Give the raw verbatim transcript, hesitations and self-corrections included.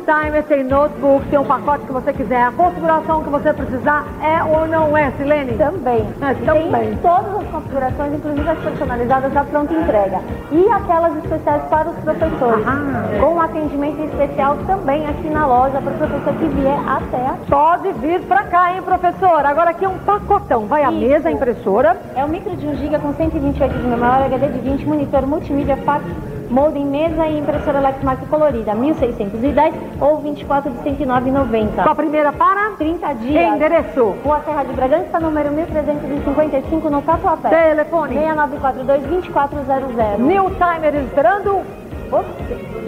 Timer, tem notebook, tem um pacote que você quiser, a configuração que você precisar, é ou não é, Silene? Também. É, E também. tem todas as configurações, inclusive as personalizadas da pronta entrega. E aquelas especiais para os professores. Ah. Com um atendimento especial também aqui na loja para o professor que vier até aqui. Pode vir pra cá, hein, professor? Agora aqui é um pacotão. Vai a Isso. mesa, a impressora. É um micro de um giga com cento e vinte e oito de memória, H D de vinte, monitor multimídia, fax, molde em mesa e impressora Lexmark colorida, mil seiscentos e dez ou vinte e quatro de cento e nove reais e noventa Com a centavos. primeira para trinta dias. endereço. Rua Serra de Bragança, número mil trezentos e cinquenta e cinco, no Tatuapé. Telefone. seis nove quatro dois, dois quatro zero zero. New Timer esperando você.